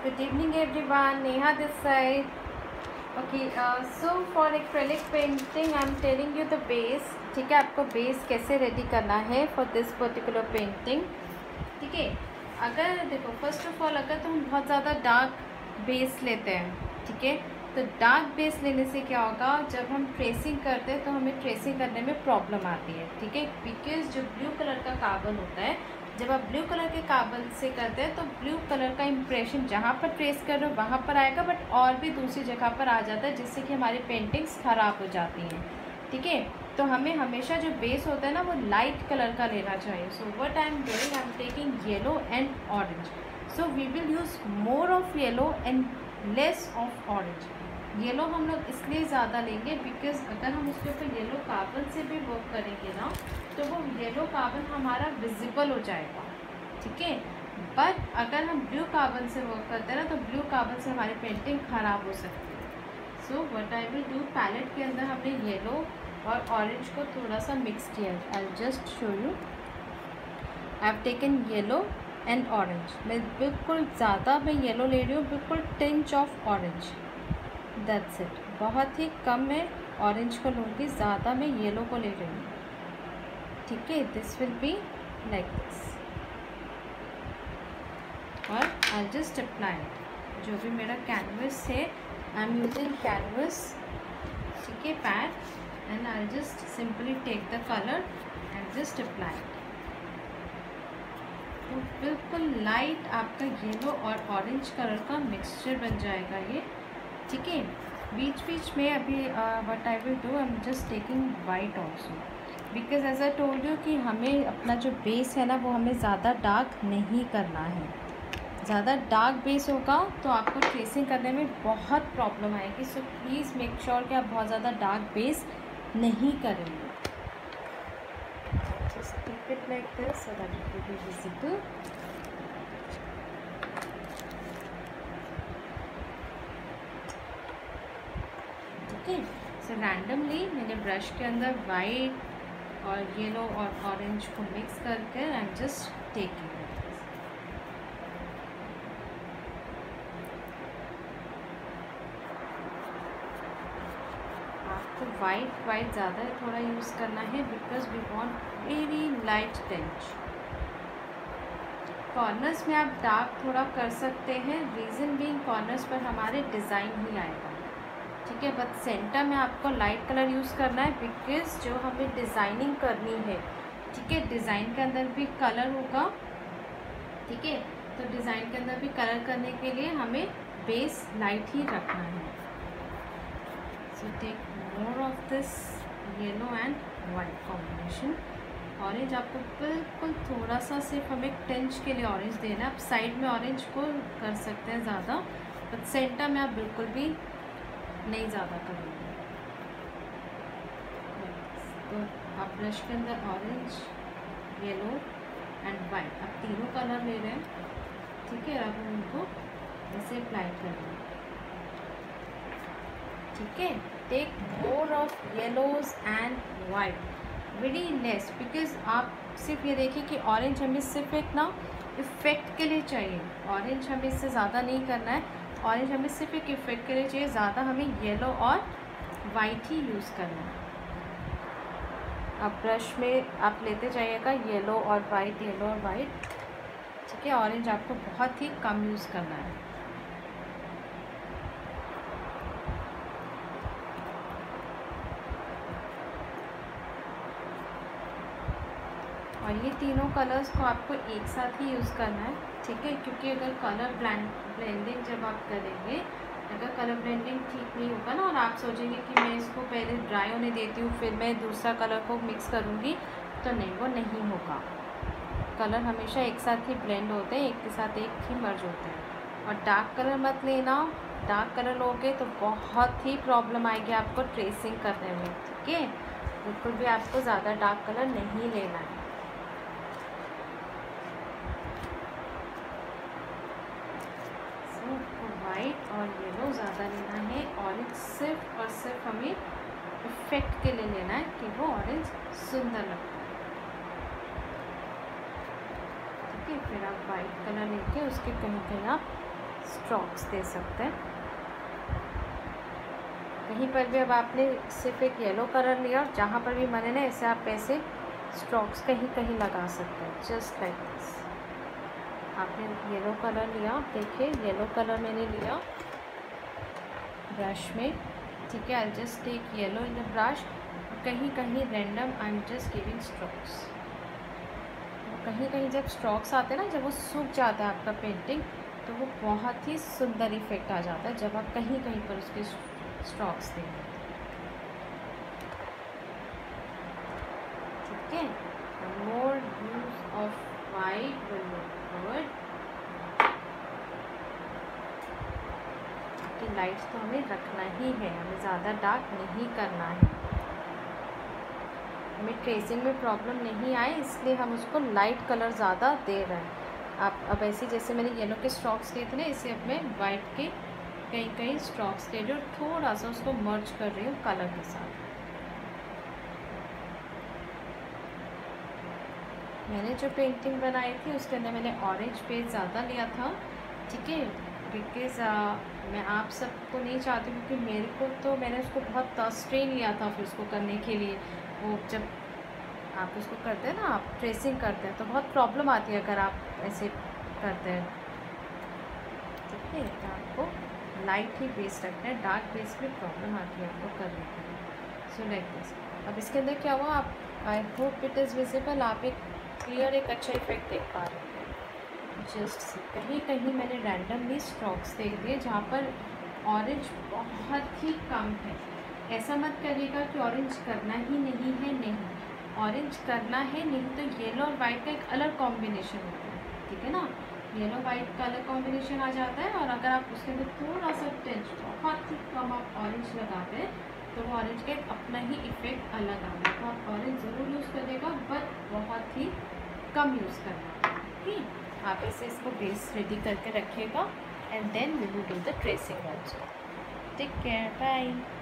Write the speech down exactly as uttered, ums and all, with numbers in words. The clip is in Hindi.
good evening everyone. Neha this side. Okay, uh, so for acrylic painting I'm telling you the base. ठीक है, आपको बेस कैसे रेडी करना है फॉर दिस पर्टिकुलर पेंटिंग. ठीक है, अगर देखो फर्स्ट ऑफ ऑल अगर तुम बहुत ज़्यादा डार्क बेस लेते हैं, ठीक है, तो डार्क बेस लेने से क्या होगा, जब हम ट्रेसिंग करते हैं तो हमें ट्रेसिंग करने में प्रॉब्लम आती है. ठीक है, बिकॉज जो ब्लू कलर का कार्बन होता है, जब आप ब्लू कलर के कार्बन से करते हैं तो ब्लू कलर का इम्प्रेशन जहाँ पर ट्रेस कर रहे हो वहाँ पर आएगा, बट और भी दूसरी जगह पर आ जाता है, जिससे कि हमारी पेंटिंग्स ख़राब हो जाती हैं. ठीक है, तो हमें हमेशा जो बेस होता है ना वो लाइट कलर का लेना चाहिए. So what I am doing, I am taking yellow and orange. So we will use more of yellow and less of orange. Yellow हम लोग इसलिए ज़्यादा लेंगे बिकॉज अगर हम उसके ऊपर येलो कार्बन से भी वर्क करेंगे ना तो वो येलो कार्बन हमारा विजिबल हो जाएगा. ठीक है, बट अगर हम ब्लू कार्बन से वर्क करते हैं ना तो ब्लू कार्बन से हमारी पेंटिंग ख़राब हो सकती है. So what I will do, palette के अंदर हमने येलो और ऑरेंज को थोड़ा सा मिक्स किया. I just show you. I have taken yellow and orange. मैं बिल्कुल ज़्यादा मैं येलो ले रही हूँ, बिल्कुल tinge of orange. That's it. बहुत ही कम मैं ऑरेंज को लूँगी, ज़्यादा मैं येलो को ले रही हूँ. ठीक है, this will be like this. और आई जस्ट अप्लाई जो भी मेरा कैनवस है, आई एम यूजिंग कैनवस. ठीक है, pad, and I just simply take the colour and just apply. तो बिल्कुल लाइट आपका येलो और ऑरेंज कलर का मिक्सचर बन जाएगा ये. ठीक है, बीच बीच में अभी what I will do, I am just taking white also because as I told you कि हमें अपना जो बेस है ना वो हमें ज़्यादा डार्क नहीं करना है. ज़्यादा डार्क बेस होगा तो आपको ट्रेसिंग करने में बहुत प्रॉब्लम आएगी. सो प्लीज़ मेक श्योर कि आप बहुत ज़्यादा डार्क बेस नहीं करेंगे. Just keep it like this so that it will be visible. Okay, so randomly मैंने ब्रश के अंदर वाइट और येलो और ऑरेंज को मिक्स करके आई एम जस्ट टेकिंग. आपको वाइट वाइट ज़्यादा थोड़ा यूज़ करना है because we want very light tinge. Corners में आप डार्क थोड़ा कर सकते हैं, रीज़न बीइंग कॉर्नर्स पर हमारे डिज़ाइन ही आएगा. ठीक है, बट सेंटर में आपको लाइट कलर यूज़ करना है बिकॉज जो हमें डिज़ाइनिंग करनी है. ठीक है, डिज़ाइन के अंदर भी कलर होगा. ठीक है, तो डिज़ाइन के अंदर भी कलर करने के लिए हमें बेस लाइट ही रखना है. So take more of this yellow and white combination. Orange आपको बिल्कुल थोड़ा सा सिर्फ हमें टिंच के लिए ऑरेंज देना है. आप साइड में ऑरेंज को कर सकते हैं ज़्यादा, बट सेंटर में आप बिल्कुल भी नहीं ज़्यादा करेंगे. तो आप ब्रश के अंदर ऑरेंज, येलो एंड वाइट, आप तीनों कलर ले रहे हैं. ठीक है, अब उनको ऐसे अप्लाई कर रहे हैं. ठीक है, take more of yellows and white, very less, because आप सिर्फ ये देखिए कि ऑरेंज हमें सिर्फ एक ना इफ़ेक्ट के लिए चाहिए. ऑरेंज हमें इससे ज़्यादा नहीं करना है. ऑरेंज हमें सिर्फ एक इफेक्ट के लिए चाहिए, ज़्यादा हमें येलो और वाइट ही यूज़ करना है. आप ब्रश में आप लेते जाइएगा येलो और वाइट, येलो और वाइट. ठीक है, ऑरेंज आपको बहुत ही कम यूज़ करना है. और ये तीनों कलर्स को आपको एक साथ ही यूज़ करना है. ठीक है, क्योंकि अगर कलर ब्लेंड ब्लेंडिंग जब आप करेंगे, अगर कलर ब्लेंडिंग ठीक नहीं होगा ना और आप सोचेंगे कि मैं इसको पहले ड्राई होने देती हूँ फिर मैं दूसरा कलर को मिक्स करूँगी, तो नहीं, वो नहीं होगा. कलर हमेशा एक साथ ही ब्लेंड होते हैं, एक के साथ एक ही मर्ज होते हैं. और डार्क कलर मत लेना. डार्क कलर लोगे तो बहुत ही प्रॉब्लम आएगी आपको ट्रेसिंग करने में. ठीक है, बिल्कुल भी आपको ज़्यादा डार्क कलर नहीं लेना है. वाइट और येलो ज़्यादा लेना है. ऑरेंज सिर्फ और सिर्फ हमें इफेक्ट के लिए लेना है कि वो ऑरेंज सुंदर लगता है. ठीक है, फिर आप वाइट कलर लेके उसके कहीं कहीं आप स्ट्रोक्स दे सकते हैं। कहीं पर भी अब आपने सिर्फ एक येलो कलर लिया और जहाँ पर भी मन है ना ऐसे आप ऐसे स्ट्रोक्स कहीं कहीं लगा सकते हैं, जस्ट लाइक दिस। आपने येलो कलर लिया, देखिए येलो कलर मैंने लिया ब्रश में, ठीक है। I just take yellow in the brush, कहीं कहीं random I am just giving strokes. कहीं कहीं जब स्ट्रोक्स आते हैं ना, जब वो सूख जाता है आपका पेंटिंग, तो वो बहुत ही सुंदर इफेक्ट आ जाता है जब आप कहीं कहीं पर उसके स्ट्रोक्स दें, ठीक है। More use of white will look good. कि लाइट्स तो हमें रखना ही है, हमें ज़्यादा डार्क नहीं करना है, हमें ट्रेसिंग में प्रॉब्लम नहीं आए इसलिए हम उसको लाइट कलर ज़्यादा दे रहे हैं। आप अब ऐसे जैसे मैंने येलो के स्ट्रोक्स लिए थे ना, इसे अब मैं वाइट के कहीं कहीं स्ट्रोक्स ले रही हूँ, थोड़ा सा उसको मर्ज कर रही हूँ कलर के साथ। मैंने जो पेंटिंग बनाई थी उसके अंदर मैंने ऑरेंज पेज ज़्यादा लिया था, ठीक है, बिकॉज मैं आप सबको नहीं चाहती क्योंकि मेरे को तो मैंने उसको बहुत स्ट्रेन लिया था फिर उसको करने के लिए। वो जब आप उसको करते हैं ना, आप ट्रेसिंग करते हैं तो बहुत प्रॉब्लम आती है अगर आप ऐसे करते हैं, ठीक है। तो आपको लाइट ही बेस रखना है, डार्क बेस में प्रॉब्लम आती है आपको करने के लिए। So like this. अब इसके अंदर क्या हुआ, आप I hope it is visible, आप एक क्लियर एक अच्छा इफेक्ट देख पा रहे हैं। जस्ट कहीं कहीं मैंने रैंडमली स्ट्रोक्स देख दिए जहाँ पर ऑरेंज बहुत ही कम है। ऐसा मत करिएगा कि ऑरेंज करना ही नहीं है, नहीं, ऑरेंज करना है, नहीं तो येलो और वाइट का एक अलग कॉम्बिनेशन होता है, ठीक है ना। येलो वाइट का अलग कॉम्बिनेशन आ जाता है, और अगर आप उसके अंदर थोड़ा सा टेंच बहुत ही कम आप ऑरेंज लगाते हैं तो वो ऑरेंज का एक अपना ही इफेक्ट अलग आता है। तो आप ऑरेंज ज़रूर यूज़ करिएगा, बट बहुत ही कम यूज़ करना, ठीक। आप ऐसे इसको बेस रेडी करके रखिएगा, and then we will do the tracing also. Take care, bye.